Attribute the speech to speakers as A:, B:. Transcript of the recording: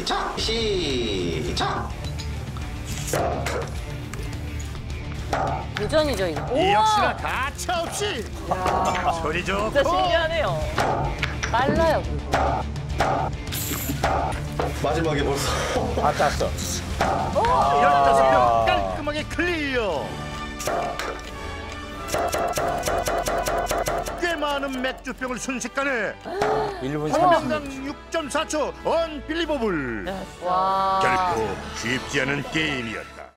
A: 시작! 시작!
B: 도전이죠, 이거.
C: 이 역시나 가차없이 소리 좋고
B: 진짜 신기하네요. 빨라요, 그리고.
A: 마지막에 벌써.
D: 다 땄어.
C: 15명 깔끔하게 클리어. 꽤 많은 맥주병을 순식간에
D: 1분
C: 한
D: 30초.
C: 명당 6.4초 언빌리버블.
B: 와.
C: 결코 쉽지 않은 게임이었다.